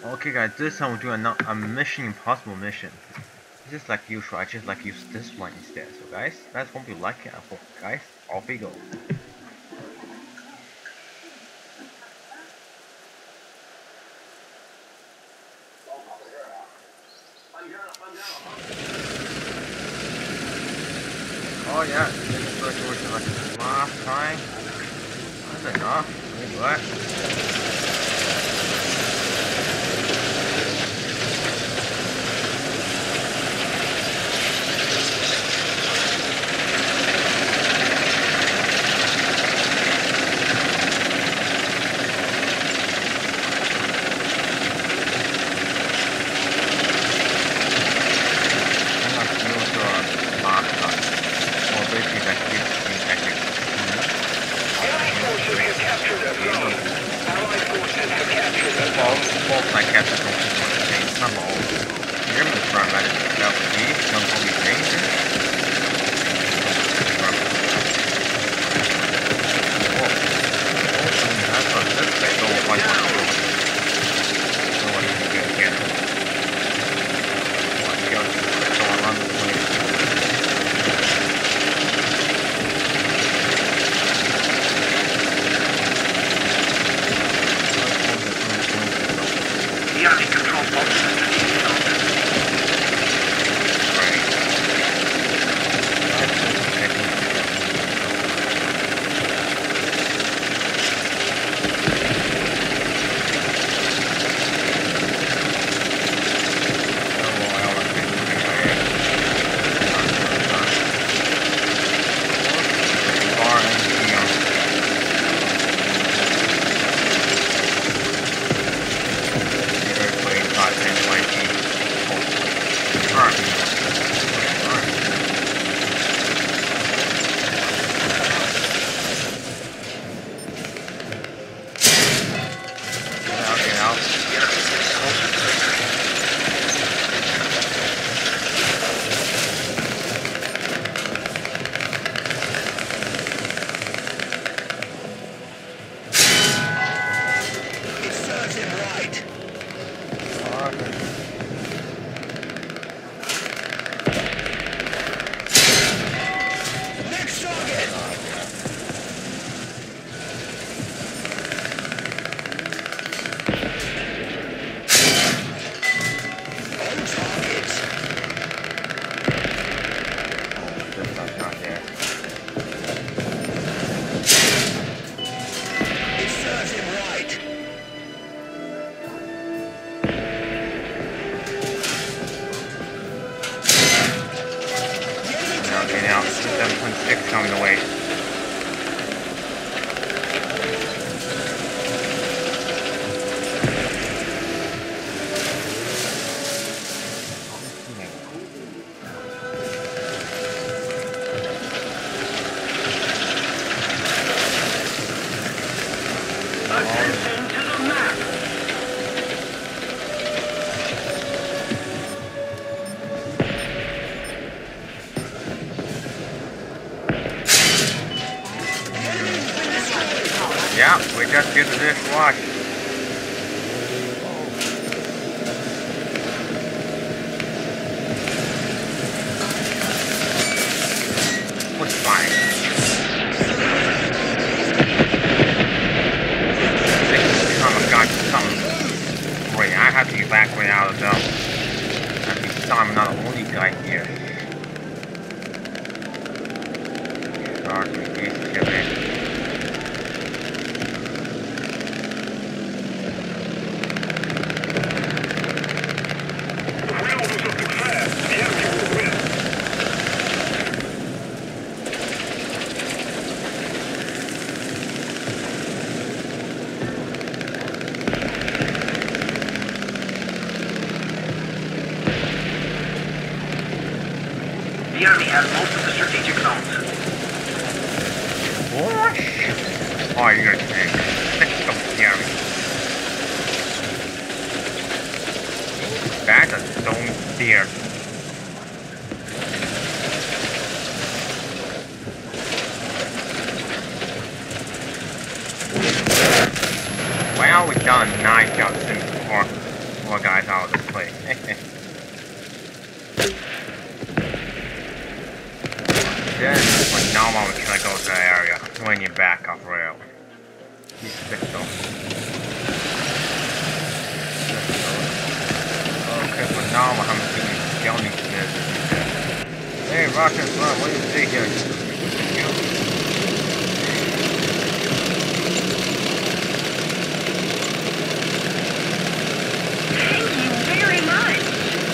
Okay guys, this time we're doing a Mission Impossible mission. Just like usual, I just like use this one instead. So guys, that's hope you like it. I hope guys, off we go. Oh yeah, this is situation like last time. That's enough. Wait, what? Yeah, we just did the dishwash. Was fine. Oh god, some great. I have to evacuate out of them. At least I'm not the only guy here. Start with this ship. The enemy has most of the strategic zones. What? Oh, you're kidding. That's so scary. That's a stone deer. Well, we done 9 shots in before. poor guys out of this place. Then, like, now I'm trying to go to the area when you're back off rail. He's fixed though. Okay, but now I'm having to do scouting business. Hey, Rocket Front, what do you see here? Thank you very much.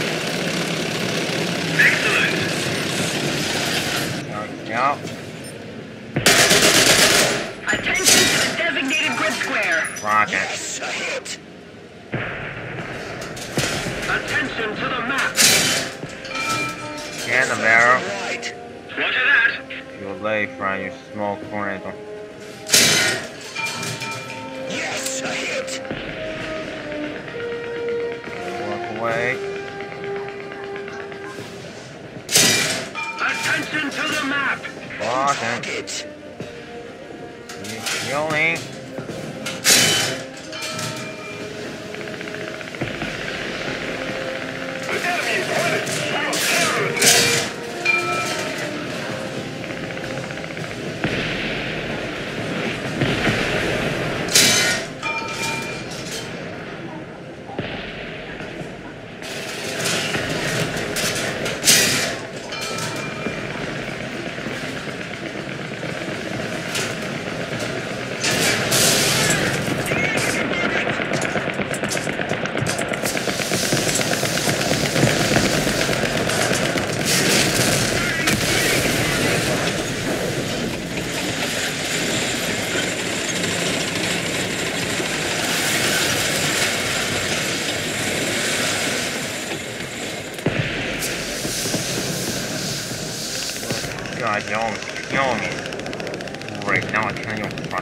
Excellent. Yeah. Attention to the designated grid square. Rocket. Yes, a hit. Attention to the map. Scan the barrel. Right. Roger that. You're late, Frank, you small tornado. Yes, a hit. Walk away. Attention to the map. Rocket. Target. Healing. God, kill me. Right now I can't even fuck.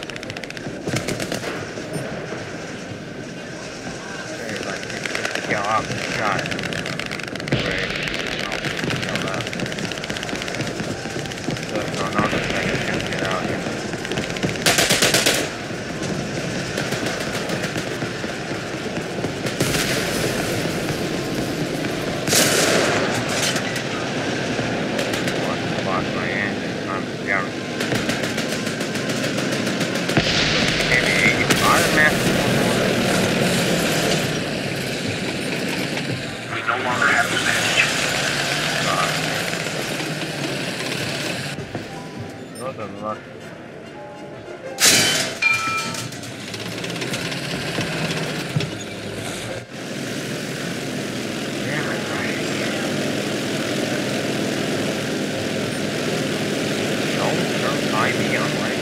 Okay, like, just kill up this guy. Great. No, kill that. No, not this thing. Get out here. We no longer have the advantage. What the luck? Damn it, right. Don't tie me on like.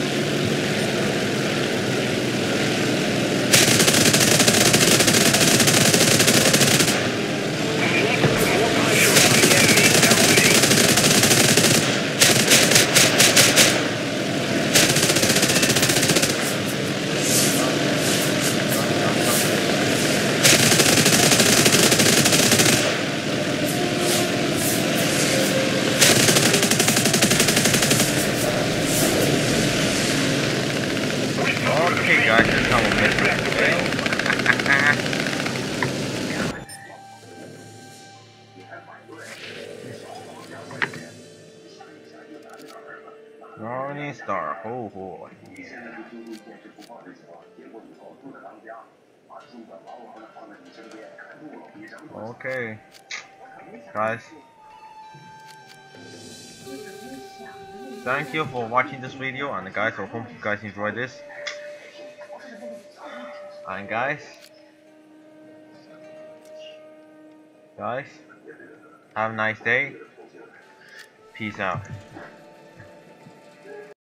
Okay guys, that's how we'll miss that fail. Morning Star, ho ho. Okay, guys. Thank you for watching this video, and guys, I hope you guys enjoyed this. And guys, have a nice day. Peace out.